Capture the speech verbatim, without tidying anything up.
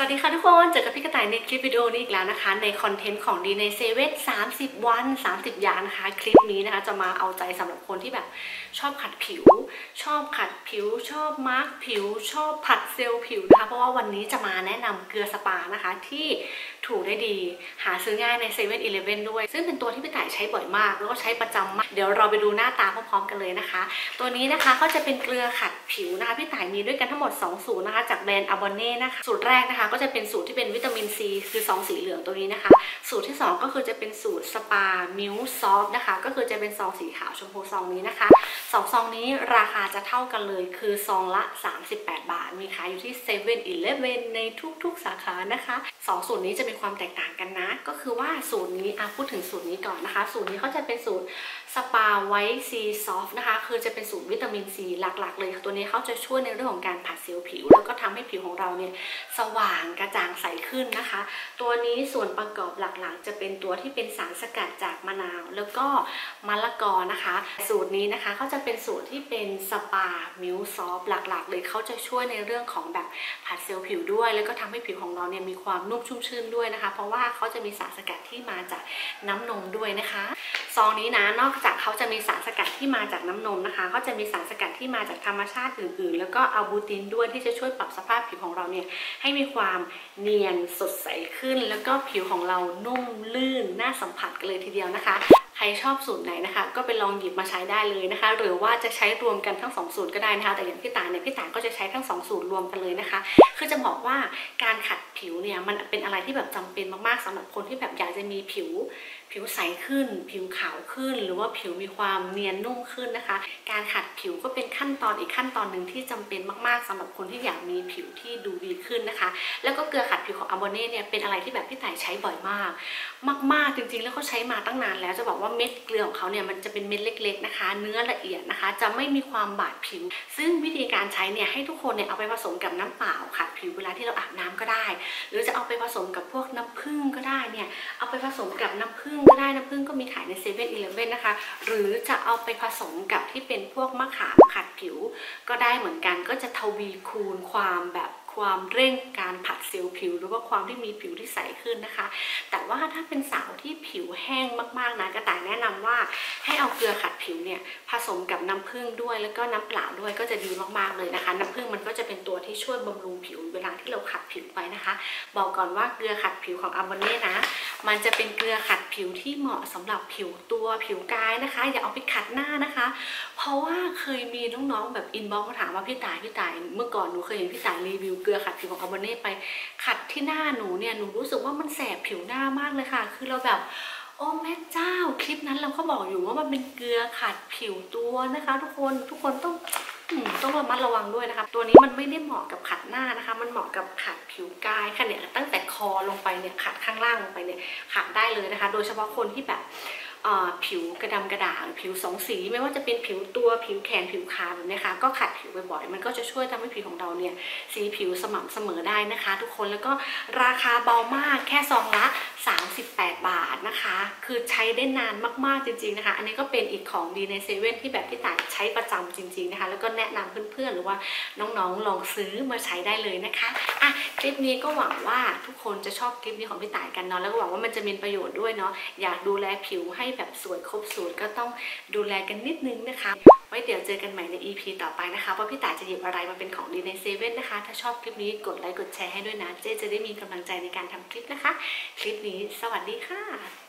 ดีค่ะทุกคนเจอกับพี่กระต่ายในคลิปวิดีโอนี้อีกแล้วนะคะในคอนเทนต์ของดีในเซเว่นสามสิบวันสามสิบอย่างนะคะคลิปนี้นะคะจะมาเอาใจสำหรับคนที่แบบชอบขัดผิวชอบขัดผิวชอบมาร์กผิวชอบผัดเซลล์ผิวนะคะเพราะว่าวันนี้จะมาแนะนำเกลือสปานะคะที่ถูกได้ดีหาซื้อง่ายในเซเว่นอีเลฟเว่นด้วยซึ่งเป็นตัวที่พี่กระต่ายใช้บ่อยมากแล้วก็ใช้ประจำมากเดี๋ยวเราไปดูหน้าตาพร้อมๆกันเลยนะคะตัวนี้นะคะก็จะเป็นเกลือขัดผิวนะคะพี่กระต่ายมีด้วยกันทั้งหมดสองสูตรนะคะจากแบรนด์อาบอนเน่นะคะสูตรแรกนะคะก็จะเป็นสูตรที่เป็นวิตามินซีคือซองสีเหลืองตัวนี้นะคะสูตรที่สองก็คือจะเป็นสูตรสปามิลซอฟนะคะก็คือจะเป็นซองสีขาวชมพูซองนี้นะคะสองซองนี้ราคาจะเท่ากันเลยคือซองละสามสิบแปดบาทมีขายอยู่ที่เซเว่นอีเลฟเว่นในทุกๆสาขานะคะสองสูตรนี้จะมีความแตกต่างกันนะก็คือว่าสูตรนี้อ่ะพูดถึงสูตรนี้ก่อนนะคะสูตรนี้เขาจะเป็นสูตรสปาไวท์ซีซอฟนะคะคือจะเป็นสูตรวิตามินซีหลักๆเลยตัวนี้เขาจะช่วยในเรื่องของการผัดเซลล์ผิวแล้วก็ทำให้ผิวของเราเนี่ยสว่างกระจ่างใสขึ้นนะคะตัวนี้ส่วนประกอบหลักๆจะเป็นตัวที่เป็นสารสกัดจากมะนาวแล้วก็มะละกอนะคะสูตรนี้นะคะเขาจะเป็นสูตรที่เป็นสปามิลซอฟหลักๆเลยเขาจะช่วยในเรื่องของแบบผัดเซลล์ผิวด้วยแล้วก็ทำให้ผิวของเราเนี่ยมีความนุ่มชุ่มชื่นด้วยนะคะเพราะว่าเขาจะมีสารสกัดที่มาจากน้ำนมด้วยนะคะซองนี้นะนอกจากเขาจะมีสารสกัดที่มาจากน้ำนมนะคะก็จะมีสารสกัดที่มาจากธรรมชาติอื่นๆแล้วก็อัลบูตินด้วยที่จะช่วยปรับสภาพผิวของเราเนี่ยให้มีความเนียนสดใสขึ้นแล้วก็ผิวของเรานุ่มลื่นน่าสัมผัสกันเลยทีเดียวนะคะใครชอบสูตรไหนนะคะก็ไปลองหยิบมาใช้ได้เลยนะคะหรือว่าจะใช้รวมกันทั้งสองสูตรก็ได้นะคะแต่อย่างพี่ตาเนี่ยพี่ตาก็จะใช้ทั้งสองสูตรรวมกันเลยนะคะคือจะบอกว่าการขัดผิวเนี่ยมันเป็นอะไรที่แบบจำเป็นมากๆสำหรับคนที่แบบอยากจะมีผิวผิวใสขึ้นผิวขาวขึ้นหรือว่าผิวมีความเนียนนุ่มขึ้นนะคะการขัดผิวก็เป็นขั้นตอนอีกขั้นตอนหนึ่งที่จำเป็นมากๆสำหรับคนที่อยากมีผิวที่ดูดีขึ้นนะคะแล้วก็เกลือขัดผิวของอาบอนเน่เนี่ยเป็นอะไรที่แบบพี่ต่ายใช้บ่อยมากมากๆจริงๆแล้วเขาใช้มาตั้งนานแล้วจะบอกว่าเม็ดเกลือของเขาเนี่ยมันจะเป็นเม็ดเล็กๆนะคะเนื้อละเอียดนะคะจะไม่มีความบาดผิวซึ่งวิธีการใช้เนี่ยให้ทุกคนเนี่ยเอาไปผสมกับน้ำเปล่าขัดผิวเวลาที่เราอาบน้ำก็ได้หรือจะเอาไปผสมกับพวกน้ำผึ้งก็ได้เนี่ยเอาไปผสมกับน้ำผึ้งก็ได้น้ำผึ้งก็มีขายในเซเว่นอีเลฟเว่นนะคะหรือจะเอาไปผสมกับที่เป็นพวกมะขามขัดผิวก็ได้เหมือนกันก็จะทวีคูณความแบบความเร่งการผัดเซลล์ผิวหรือว่าความที่มีผิวที่ใสขึ้นนะคะแต่ว่าถ้าเป็นสาวที่ผิวแห้งมากๆนะกระต่ายแนะนำว่าให้เอาเกลือขัดผิวเนี่ยผสมกับน้ำผึ้งด้วยแล้วก็น้ำเปล่าด้วยก็จะดีมากๆเลยนะคะน้ำผึ้งมันก็จะเป็นตัวที่ช่วยบำรุงผิวเวลาที่เราขัดผิวไปนะคะบอกก่อนว่าเกลือขัดผิวของอาบอนเน่นะมันจะเป็นเกลือขัดผิวที่เหมาะสำหรับผิวตัวผิวกายนะคะอย่าเอาไปขัดหน้านะคะเพราะว่าเคยมีน้องๆแบบอินบ็อกซ์มาถามว่าพี่ต่ายพี่ต่ายเมื่อก่อนหนูเคยเห็นพี่ต่ายรีวิวเกลือขัดผิวของอาบอนเน่ไปขัดที่หน้าหนูเนี่ยหนูรู้สึกว่ามันแสบผิวหน้ามากเลยค่ะคือเราแบบโอ้แม่เจ้าคลิปนั้นเราก็บอกอยู่ว่ามันเป็นเกลือขัดผิวตัวนะคะทุกคนทุกคนต้องต้องระมัดระวังด้วยนะคะตัวนี้มันไม่ได้เหมาะกับขัดหน้านะคะมันเหมาะกับขัดผิวกายค่ะเนี่ยตั้งแต่คอลงไปเนี่ยขัดข้างล่างลงไปเนี่ยขัดได้เลยนะคะโดยเฉพาะคนที่แบบผิวกระดำกระด่างผิวสองสีไม่ว่าจะเป็นผิวตัวผิวแขนผิวขาแบบนี้ค่ะก็ขัดผิวบ่อยๆมันก็จะช่วยทำให้ผิวของเราเนี่ยสีผิวสม่ำเสมอได้นะคะทุกคนแล้วก็ราคาเบามากแค่ซองละสามสิบแปดบาทนะคะคือใช้ได้นานมากๆจริงๆนะคะอันนี้ก็เป็นอีกของดีในเซเว่นที่แบบพี่ต่ายใช้ประจำจริงๆนะคะแล้วก็แนะนำเพื่อนๆหรือว่าน้องๆลองซื้อมาใช้ได้เลยนะคะอ่ะคลิปนี้ก็หวังว่าทุกคนจะชอบคลิปนี้ของพี่ต่ายกันเนาะแล้วก็หวังว่ามันจะมีประโยชน์ด้วยเนาะอยากดูแลผิวให้แบบสวยครบสูตรก็ต้องดูแลกันนิดนึงนะคะไว้เดี๋ยวเจอกันใหม่ใน อี พี ต่อไปนะคะว่าพี่ต่ายจะหยิบอะไรมาเป็นของดีในเซเว่นนะคะถ้าชอบคลิปนี้กดไลค์กดแชร์ให้ด้วยนะเจ๊จะได้มีกำลังใจในการทำคลิปนะคะคลิปนี้สวัสดีค่ะ